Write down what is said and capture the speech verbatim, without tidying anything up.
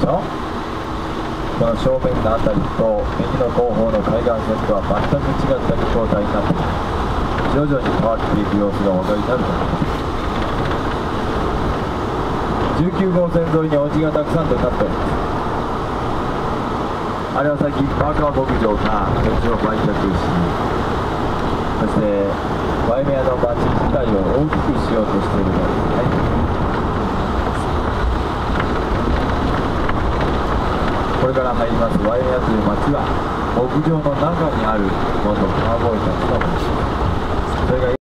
しょ。この正面の辺りと右の後方の海岸線とは全く違った気候帯になって徐々に変わっていく様子がお分かりになると思います。じゅうきゅうごうせん沿いにお家がたくさんとなっております。あれは最近パーカー牧場が土地を売却し、そしてワイメアの町自体を大きくしようとしているのですね。これから入りますワイメアという町は牧場の中にある元カウボーイたちの町。それが